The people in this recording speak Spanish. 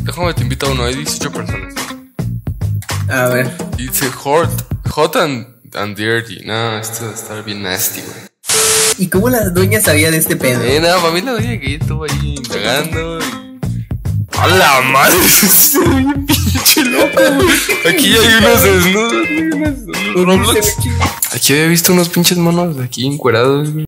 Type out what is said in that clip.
Déjame te invito a uno, hay 18 personas. A ver. Dice hot and dirty. No, esto va a estar bien nasty, güey. ¿Y cómo la doña sabía de este pedo? Nada, para mí la doña que estuvo ahí indagando. ¡A la madre! Se ve bien pinche loco, güey. Aquí hay unos desnudos, güey. Roblox. Aquí había visto unos pinches monos aquí encuerados, güey.